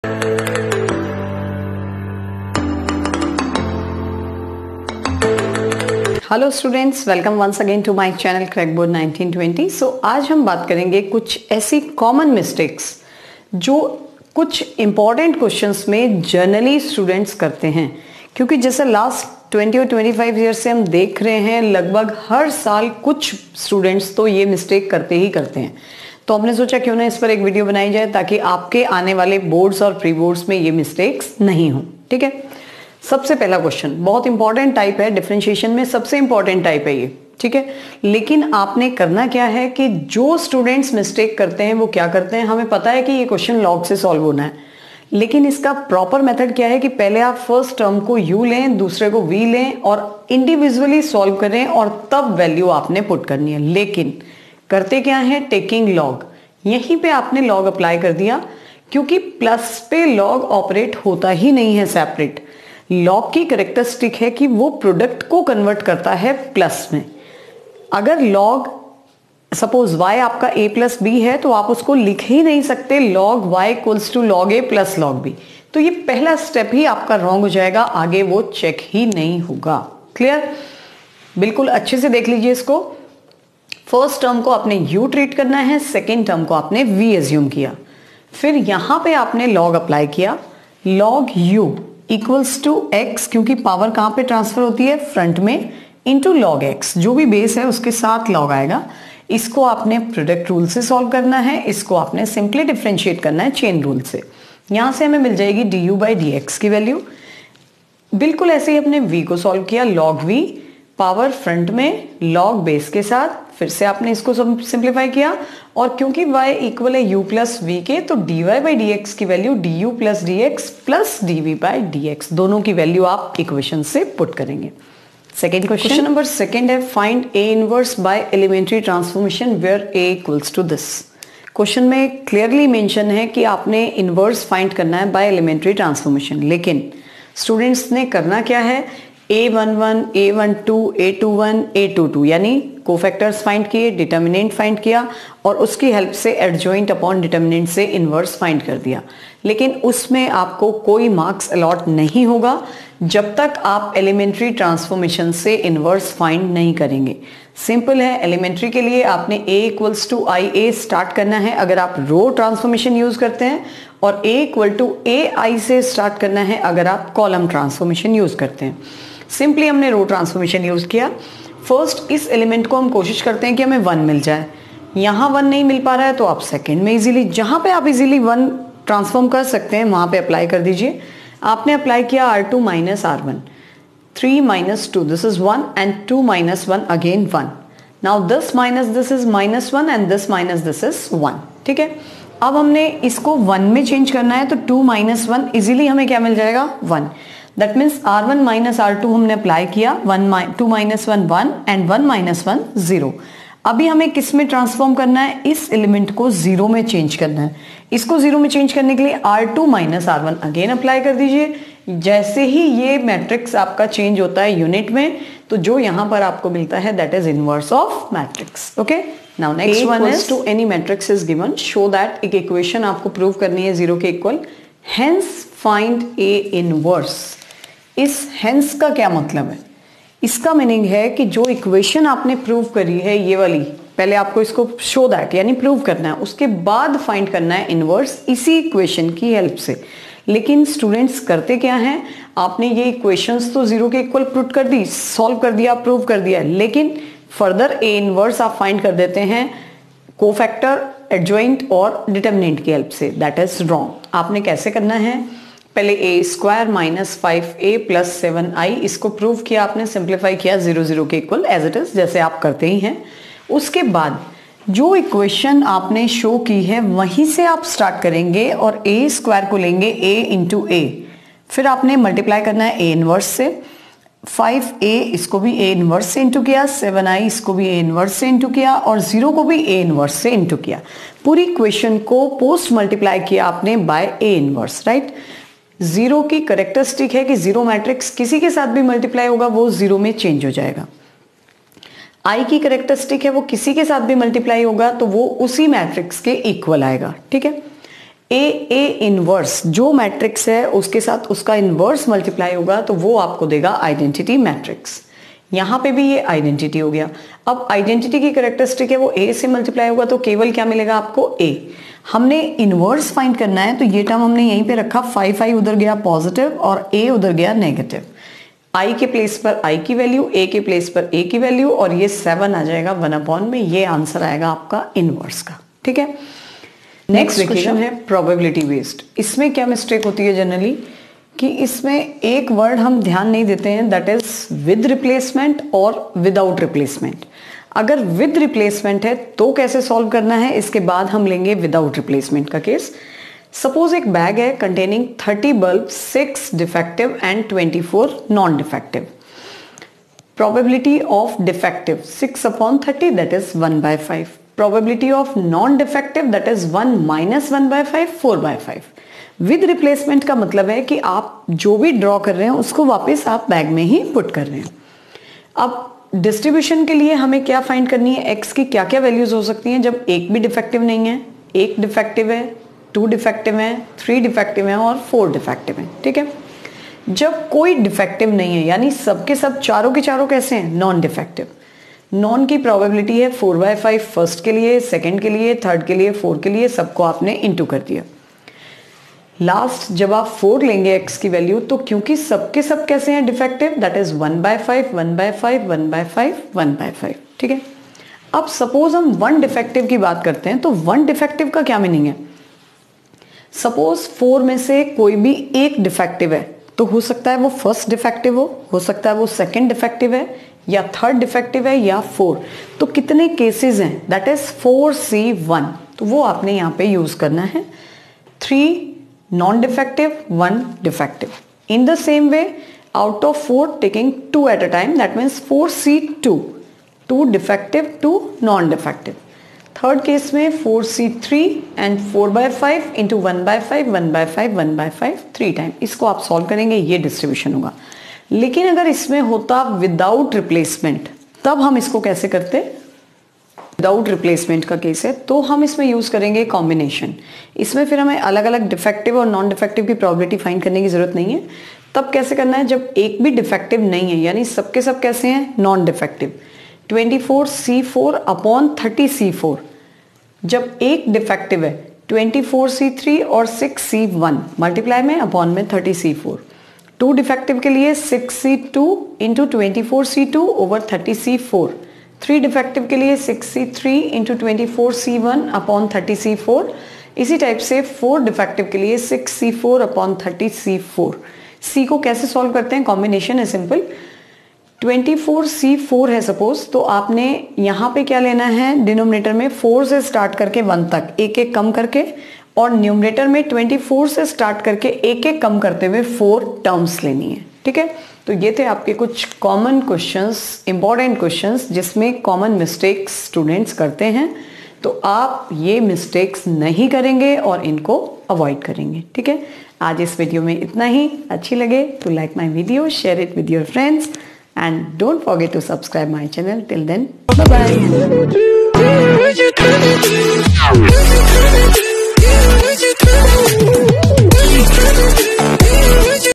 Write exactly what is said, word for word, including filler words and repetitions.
Hello students, welcome once again to my channel Crackboard nineteen twenty. So आज हम बात करेंगे कुछ ऐसी कॉमन मिस्टेक्स जो कुछ इंपॉर्टेंट क्वेश्चंस में जनरली स्टूडेंट्स करते हैं, क्योंकि जैसे लास्ट ट्वेंटी और ट्वेंटी फाइव ईयर से हम देख रहे हैं लगभग हर साल कुछ स्टूडेंट्स तो ये मिस्टेक करते ही करते हैं। तो हमने सोचा क्यों ना इस पर एक वीडियो बनाई जाए ताकि आपके आने वाले बोर्ड्स और प्री बोर्ड्स में ये मिस्टेक्स नहीं हो। ठीक है, सबसे पहला क्वेश्चन बहुत इंपॉर्टेंट टाइप है, डिफरेंशिएशन में सबसे इंपॉर्टेंट टाइप है ये। ठीक है, लेकिन आपने करना क्या है कि जो स्टूडेंट्स मिस्टेक करते हैं वो क्या करते हैं, हमें पता है कि ये क्वेश्चन लॉग से सॉल्व होना है, लेकिन इसका प्रॉपर मेथड क्या है कि पहले आप फर्स्ट टर्म को यू लें, दूसरे को वी लें और इंडिविजुअली सॉल्व करें और तब वैल्यू आपने पुट करनी है। लेकिन करते क्या है, टेकिंग लॉग, यहीं पे आपने लॉग अप्लाई कर दिया, क्योंकि प्लस पे लॉग ऑपरेट होता ही नहीं है सेपरेट। लॉग की कैरेक्टरिस्टिक है कि वो प्रोडक्ट को कन्वर्ट करता है प्लस में। अगर लॉग सपोज y आपका a प्लस बी है तो आप उसको लिख ही नहीं सकते log y equals to log a plus log b। तो ये पहला स्टेप ही आपका रॉन्ग हो जाएगा, आगे वो चेक ही नहीं होगा। क्लियर? बिल्कुल अच्छे से देख लीजिए इसको। फर्स्ट टर्म को आपने u ट्रीट करना है, सेकेंड टर्म को आपने v एज्यूम किया, फिर यहां पे आपने log अप्लाई किया, log u equals to x, क्योंकि पावर कहां पे ट्रांसफर होती है, फ्रंट में, इंटू log x, जो भी बेस है उसके साथ log आएगा। इसको आपने प्रोडक्ट रूल से सॉल्व करना है, इसको आपने सिंपली डिफरेंशिएट करना है चेन रूल से। यहां से हमें मिल जाएगी D U by D X की वैल्यू। बिल्कुल ऐसे ही अपने v को सॉल्व किया, log v, पावर फ्रंट में, log बेस के साथ, फिर से आपने इसको सिंप्लीफाई किया, और क्योंकि y इक्वल है u प्लस वी के, तो dy बाई डी एक्स की value D U plus D X plus D V by D X, दोनों की वैल्यू आप इक्वेशन से पुट करेंगे। सेकेंड क्वेश्चन नंबर सेकेंड है, find a inverse by elementary transformation where a equals to this. Question में clearly mention है कि आपने इनवर्स फाइंड करना है बाय एलिमेंट्री ट्रांसफॉर्मेशन, लेकिन स्टूडेंट्स ने करना क्या है, A one one, A one two, A two one, A two two, यानी कोफैक्टर्स फाइंड किए, डिटर्मिनेंट फाइंड किया और उसकी हेल्प से एडजॉइंट अपॉन डिटर्मिनेंट से इनवर्स फाइंड कर दिया। लेकिन उसमें आपको कोई मार्क्स अलॉट नहीं होगा जब तक आप एलिमेंट्री ट्रांसफॉर्मेशन से इनवर्स फाइंड नहीं करेंगे। सिंपल है, एलिमेंट्री के लिए आपने a equals to I A start करना है अगर आप रो ट्रांसफॉर्मेशन यूज करते हैं, और a equal to A I से स्टार्ट करना है अगर आप कॉलम ट्रांसफॉर्मेशन यूज करते हैं। सिंपली हमने रो ट्रांसफॉर्मेशन यूज किया। फर्स्ट इस एलिमेंट को हम कोशिश करते हैं कि हमें वन मिल जाए, यहाँ वन नहीं मिल पा रहा है तो आप सेकेंड में इजीली, जहाँ पे आप इजीली वन ट्रांसफॉर्म कर सकते हैं वहाँ पे अप्लाई कर दीजिए। आपने अप्लाई किया R two minus R one, three minus two, this is one, and two minus one again one. Now this minus this is minus one and this minus this is one. ठीक है, अब हमने इसको one में change करना है, तो to minus one easily हमें क्या मिल जाएगा, one. That means R one minus R two हमने अप्लाई किया, one two minus one one and one minus one zero. अभी हमें किस में ट्रांसफॉर्म करना है, इस एलिमेंट को जीरो में चेंज करना है। इसको जीरो में चेंज करने के लिए R two minus R one again apply कर दीजिए। जैसे ही ये मैट्रिक्स आपका चेंज होता है यूनिट में, तो जो यहां पर आपको मिलता है that is inverse of matrix. Okay, now next one is two any matrix is given, show that, एक इक्वेशन आपको प्रूव करनी है जीरो के इक्वल, हेंस फाइंड ए इनवर्स। इस हेंस का क्या मतलब है, इसका मीनिंग है कि जो इक्वेशन आपने प्रूव करी है ये वाली, पहले आपको इसको शो दैट यानी प्रूव करना है, उसके बाद फाइंड करना है इनवर्स इसी इक्वेशन की हेल्प से। लेकिन स्टूडेंट्स करते क्या हैं, आपने ये इक्वेशंस तो जीरो के इक्वल पुट कर दी, सॉल्व कर दिया, प्रूव कर दिया, लेकिन फर्दर ए इनवर्स आप फाइंड कर देते हैं कोफैक्टर, एडजॉइंट और डिटर्मिनेंट की हेल्प से। That is wrong. आपने कैसे करना है, पहले A square minus five A plus seven I, इसको प्रूव किया आपने, सिंप्लीफाई किया जीरो जीरो के इक्वल एज इट इज, जैसे आप करते ही हैं। उसके बाद जो इक्वेशन आपने शो की है वहीं से आप स्टार्ट करेंगे और ए स्क्वायर को लेंगे ए इंटू ए, फिर आपने मल्टीप्लाई करना है ए इनवर्स से, फाइव ए इसको भी ए इनवर्स से इंटू किया, सेवन आई इसको भी ए इनवर्स से इंटू किया और जीरो को भी ए इनवर्स से इंटू किया। पूरी इक्वेशन को पोस्ट मल्टीप्लाई किया आपने by A inverse, right. Zero की करेक्टरिस्टिक है कि जीरो मैट्रिक्स किसी के साथ भी मल्टीप्लाई होगा वो जीरो में चेंज हो जाएगा। आई की करेक्टरिस्टिक है वो किसी के साथ भी मल्टीप्लाई होगा तो वो उसी मैट्रिक्स के इक्वल आएगा। ठीक है, ए ए इनवर्स जो मैट्रिक्स है उसके साथ उसका इनवर्स मल्टीप्लाई होगा तो वो आपको देगा आइडेंटिटी मैट्रिक्स। यहाँ पे भी ये आइडेंटिटी हो गया। अब आइडेंटिटी की कैरेक्टरिस्टिक है वो ए से मल्टीप्लाई होगा तो केवल क्या मिलेगा आपको ए। हमने इनवर्स फाइंड करना है तो ये टर्म हमने यहीं पे रखा, फाइव आई उधर गया पॉजिटिव और ए उधर गया नेगेटिव। आई के प्लेस पर आई की वैल्यू, ए के प्लेस पर ए की वैल्यू और ये सेवन आ जाएगा वन अपॉन में। ये आंसर आएगा आपका इनवर्स का। ठीक है, नेक्स्ट क्वेश्चन है प्रोबेबिलिटी बेस्ड। इसमें क्या मिस्टेक होती है जनरली कि इसमें एक वर्ड हम ध्यान नहीं देते हैं, दैट इज विद रिप्लेसमेंट और विदाउट रिप्लेसमेंट। अगर विद रिप्लेसमेंट है तो कैसे सॉल्व करना है, इसके बाद हम लेंगे विदाउट रिप्लेसमेंट का केस। सपोज एक बैग है containing thirty bulb, six defective and twenty four non defective. Probability of defective six upon thirty that is one by five. Probability of non defective that is one minus one by five, four by five. With replacement का मतलब है कि आप जो भी draw कर रहे हैं उसको वापस आप बैग में ही पुट कर रहे हैं। अब डिस्ट्रीब्यूशन के लिए हमें क्या फाइंड करनी है, एक्स की क्या क्या वैल्यूज हो सकती हैं जब एक भी डिफेक्टिव नहीं है। एक डिफेक्टिव है, टू डिफेक्टिव है, थ्री डिफेक्टिव है और फोर डिफेक्टिव है। ठीक है, जब कोई डिफेक्टिव नहीं है यानी सबके सब चारों के चारों कैसे हैं, नॉन डिफेक्टिव। नॉन की प्रोबेबिलिटी है फोर बाय फाइव फर्स्ट के लिए, सेकेंड के लिए, थर्ड के लिए, फोर के लिए, सबको आपने इंटू कर दिया। लास्ट जब आप फोर लेंगे एक्स की वैल्यू तो क्योंकि सबके सब कैसे हैं defective, that is one by five, one by five, one by five, one by five. ठीक है, अब सपोज हम वन डिफेक्टिव की बात करते हैं तो वन डिफेक्टिव का क्या मीनिंग है। सपोज फोर में से कोई भी एक डिफेक्टिव है तो हो सकता है वो फर्स्ट डिफेक्टिव हो हो सकता है वो सेकंड डिफेक्टिव है या थर्ड डिफेक्टिव है या फोर। तो कितने केसेस हैं, that is four C one. तो वो आपने यहाँ पे यूज करना है। Three non defective, one defective. In the same way out of four taking two at a time, that means four C two, two defective, two non defective. Third case में four C three and four by five into one by five, one by five, one by five, three time. इसको आप solve करेंगे, ये distribution होगा। लेकिन अगर इसमें होता विदाउट रिप्लेसमेंट तब हम इसको कैसे करते, विदाउट रिप्लेसमेंट का केस है तो हम इसमें यूज करेंगे कॉम्बिनेशन। इसमें फिर हमें अलग अलग डिफेक्टिव और नॉन डिफेक्टिव की प्रोबेबिलिटी फाइंड करने की जरूरत नहीं है। तब कैसे करना है, जब एक भी डिफेक्टिव नहीं है यानी सबके सब कैसे हैं, non defective. Twenty four C four upon thirty C four. जब एक डिफेक्टिव है ट्वेंटी फोर सी थ्री और सिक्स सी वन, मल्टीप्लाई में अपॉन में thirty C four. Two defective के लिए six C two into twenty four C two over thirty C four. Three defective के लिए six C three into twenty four C one upon thirty C four. इसी type से four defective के लिए six C four upon thirty C four. C को कैसे solve करते हैं, कॉम्बिनेशन है simple. Twenty four C four है सपोज, तो आपने यहाँ पे क्या लेना है, डिनोमिनेटर में फोर से स्टार्ट करके वन तक एक एक कम करके, और न्यूमरेटर में ट्वेंटी फोर से स्टार्ट करके एक एक कम करते हुए फोर टर्म्स लेनी है। ठीक है, तो ये थे आपके कुछ कॉमन क्वेश्चंस, इंपॉर्टेंट क्वेश्चंस जिसमें कॉमन मिस्टेक्स स्टूडेंट्स करते हैं। तो आप ये मिस्टेक्स नहीं करेंगे और इनको अवॉइड करेंगे। ठीक है, आज इस वीडियो में इतना ही। अच्छी लगे तो like my video, share it with your friends and don't forget to subscribe my channel. Till then, bye bye.